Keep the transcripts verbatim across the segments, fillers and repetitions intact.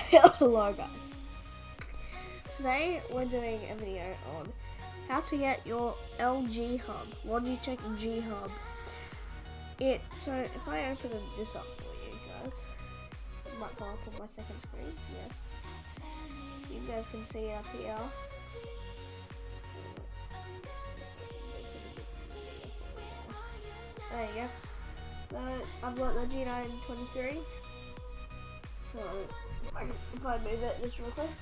Hello guys. Today we're doing a video on how to get your L G hub, Logitech G hub. It so if I open this up for you guys, it might go up on my second screen. Yeah, you guys can see it up here. There you go. So I've got the G nine twenty-three. So if I move it just real quick,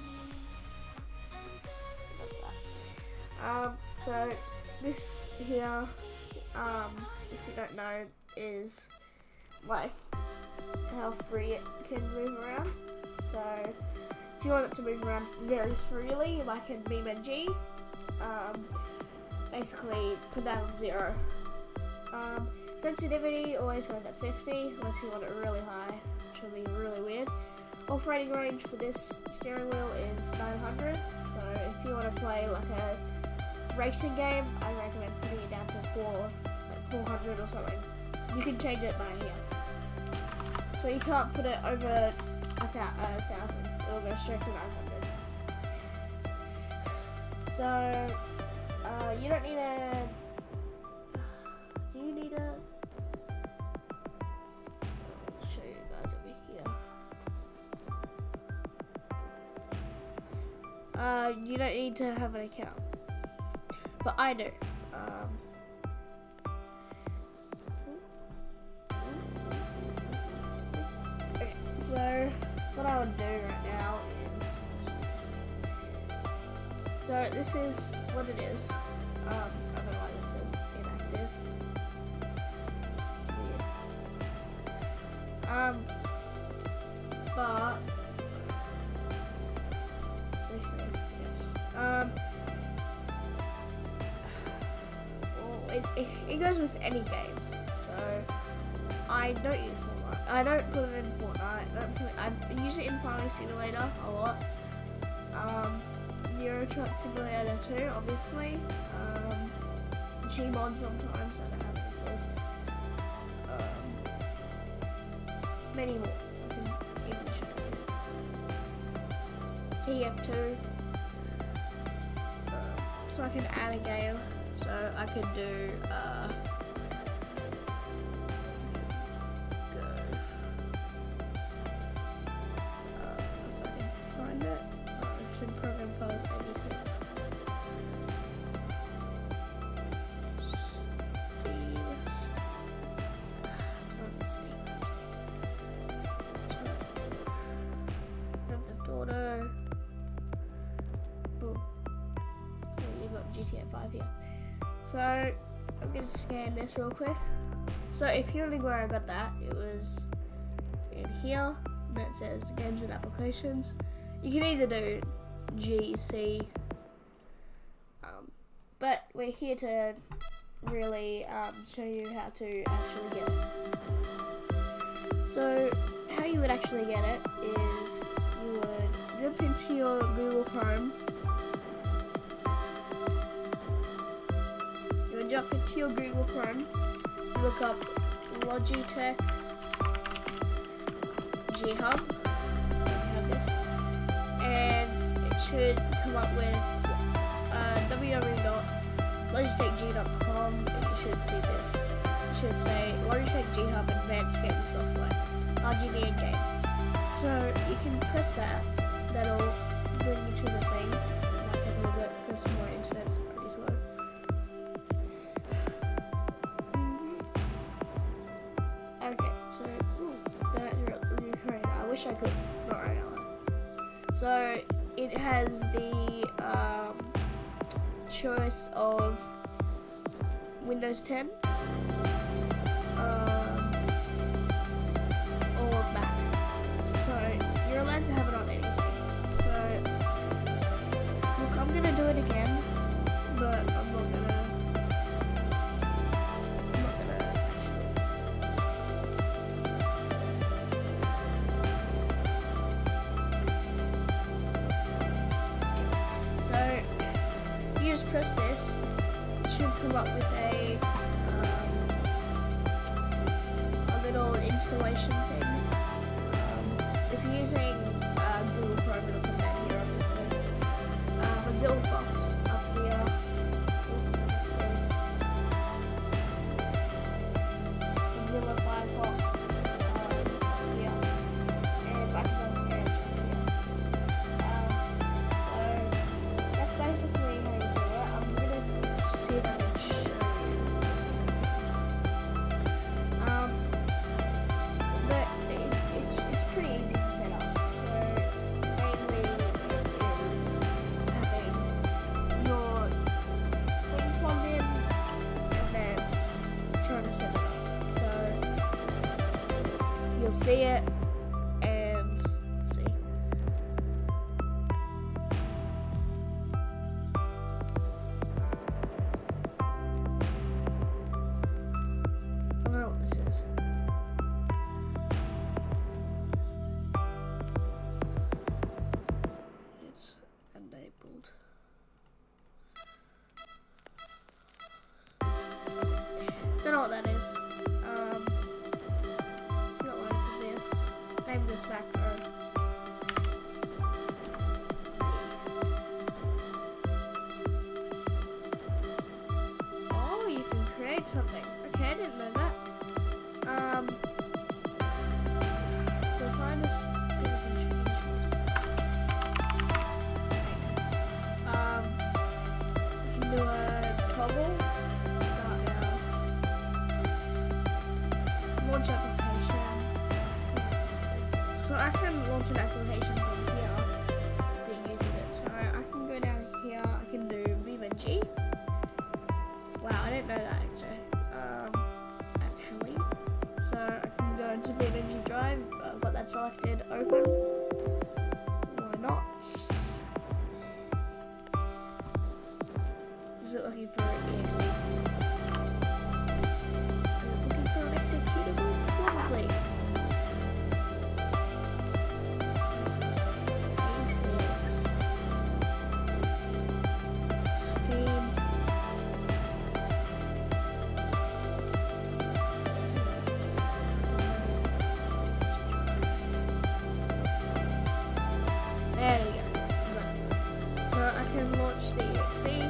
that's that. Um, so this here, um, if you don't know, is like how free it can move around. So if you want it to move around very freely, like in BeamNG, um, basically put that on zero. Um, sensitivity always goes at fifty, unless you want it really high, which will be really weird. Operating range for this steering wheel is nine hundred, so if you want to play like a racing game, I recommend putting it down to four, like four hundred or something. You can change it by here. So you can't put it over a thousand, it'll go straight to nine hundred. So, uh, you don't need a, do you need a, I'll show you guys over here. Uh, you don't need to have an account, but I do. Um, okay, so what I would do right now is, so this is what it is. Um, I don't know why it says inactive. Yeah. Um, but. Um, well, it, it, it goes with any games, so I don't use Fortnite. I don't put it in Fortnite. I, don't put it, I use it in Farming Simulator a lot. Um, Euro Truck Simulator too, obviously. Um, Gmod sometimes. I don't have it installed. Um, many more. I can even show you. T F two. So I can add a game, so I could do, uh, go, uh, if I can find it, oh, it's in program files eighty-six, Steam, it's not Steam, Grand Theft Auto, boom. G T A five here. So I'm gonna scan this real quick. So if you're wondering where I got that, it was in here, and it says games and applications. You can either do G, C, um, but we're here to really um, show you how to actually get it. So how you would actually get it is you would jump into your Google Chrome. Jump into your Google Chrome, look up Logitech G hub, you have this, and it should come up with uh, w w w dot logitech g dot com, and you should see this. It should say Logitech G hub Advanced Gaming Software, R G B and game. So you can press that, that'll bring you to the thing. It might take a little bit because my internet's pretty slow. I wish I could, not right now. So it has the um, choice of Windows ten um, or Mac. So you're allowed to have it on anything. So look, I'm gonna do it again, but I'm not gonna. Just press this, it should come up with a, um, a little installation thing. Um, if you're using see it and see. I don't know what this is. It's enabled. Don't know what that is. Um, I'm not like this. Name this macro. Oh, you can create something. Okay, I didn't know that. Um, so find us. See if we can change this. Um, we can do a toggle. Launch application. So I can launch an application from here that uses it. So I can go down here, I can do Viva G. Wow, I didn't know that actually. Um, actually. So I can go into Viva G Drive, I've got that selected, open. Why not? Is it looking for an E X E? Executable? Probably. six. Steam. There we go. So I can launch the E X E.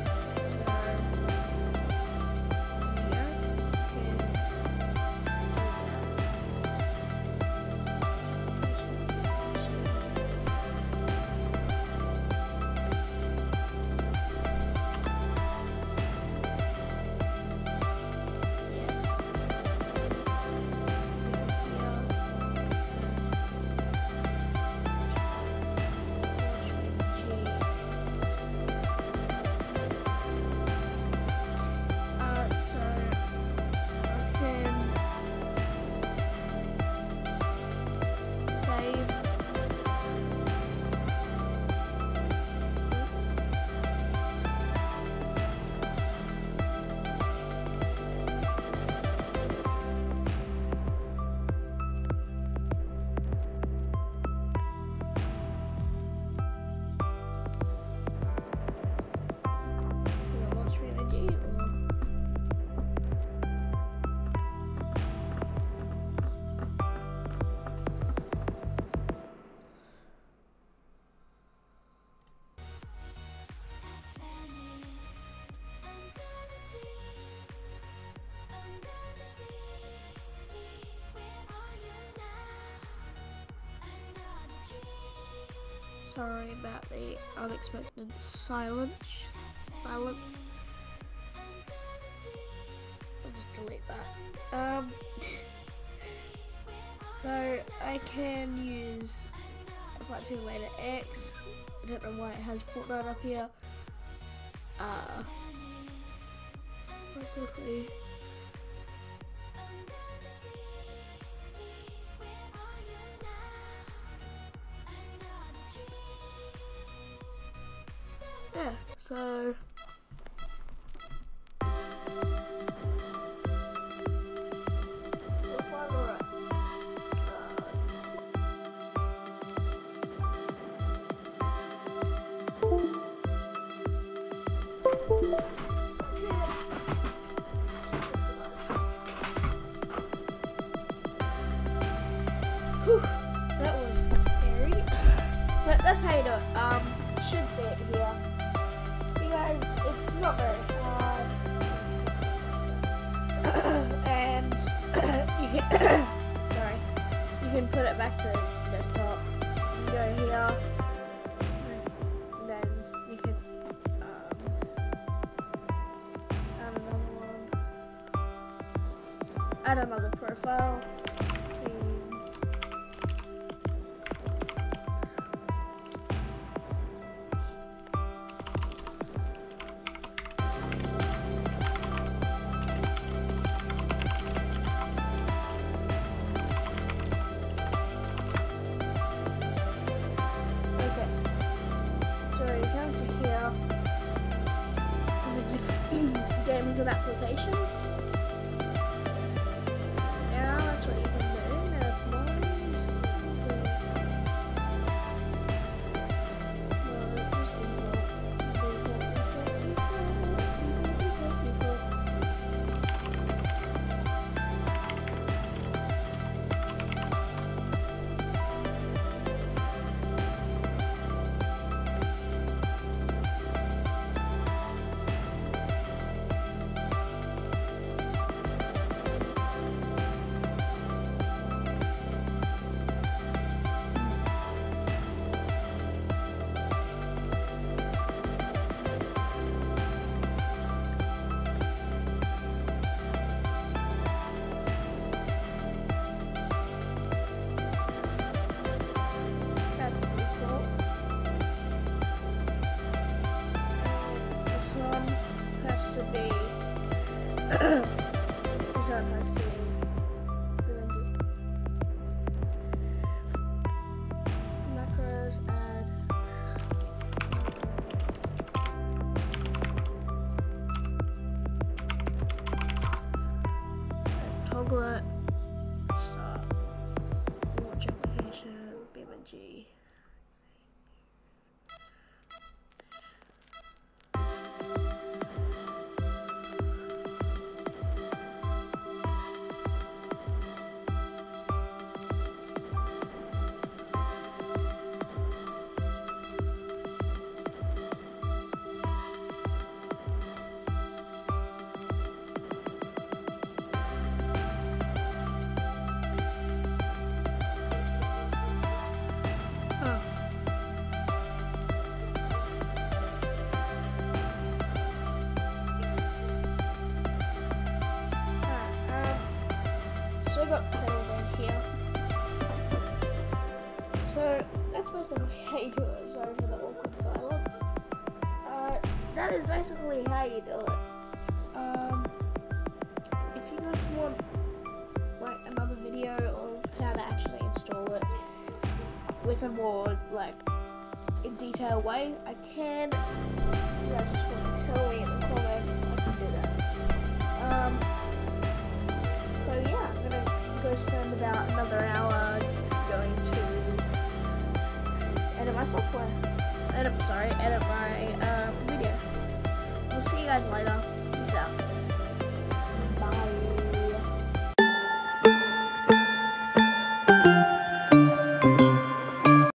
Sorry about the unexpected silence. Silence. I'll just delete that. Um. So I can use Flight Simulator X. I don't know why it has Fortnite up here. Uh. Very quickly. Yeah, so whew, that was scary. But that's how you do it. Um, should see it here. You guys, it's not very hard. And you can sorry, you can put it back to desktop. You go here, and then you can um, add another one, add another profile. settings and applications. Now that's what you can do. Now mine's okay. No, just default. Default, default, default, default, default, default. Macros, add toggle it, start, launch application, B M G. So I got pedal down here. So that's basically how you do it. Sorry for the awkward silence. Uh, that is basically how you do it. Um, if you guys want like another video of how to actually install it with a more like in detail way, I can. If you guys just want to tell me in the comments, I can do that. Um, so yeah, I'm gonna go spend about another hour going to edit my software. Edit, sorry, edit my uh, video. We'll see you guys later. Peace out.